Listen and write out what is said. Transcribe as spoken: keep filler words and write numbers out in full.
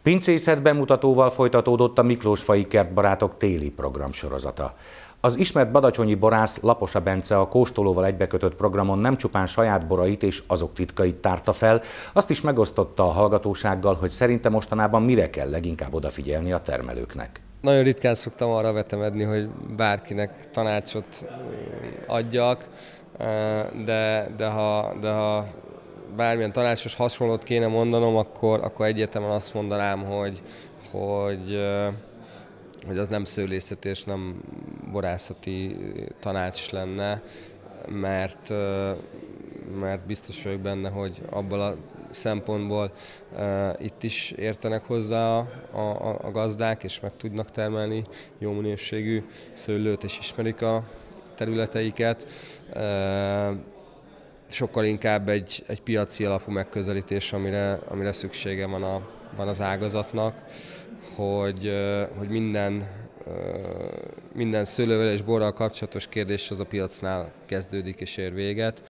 Pincészet bemutatóval folytatódott a Miklósfaji Kertbarátok téli programsorozata. Az ismert badacsonyi borász Laposa Bence a kóstolóval egybekötött programon nem csupán saját borait és azok titkait tárta fel, azt is megosztotta a hallgatósággal, hogy szerinte mostanában mire kell leginkább odafigyelni a termelőknek. Nagyon ritkán szoktam arra vetemedni, hogy bárkinek tanácsot adjak, de, de, ha, de ha bármilyen tanácsos hasonlót kéne mondanom, akkor, akkor egyértelműen azt mondanám, hogy, hogy, hogy az nem szőlészeti és nem borászati tanács lenne, mert, mert biztos vagyok benne, hogy abból a szempontból uh, itt is értenek hozzá a, a, a gazdák, és meg tudnak termelni jó minőségű szőlőt, és ismerik a területeiket. Uh, sokkal inkább egy, egy piaci alapú megközelítés, amire, amire szüksége van, a, van az ágazatnak, hogy, uh, hogy minden minden szőlővel és borral kapcsolatos kérdés az a piacnál kezdődik és ér véget.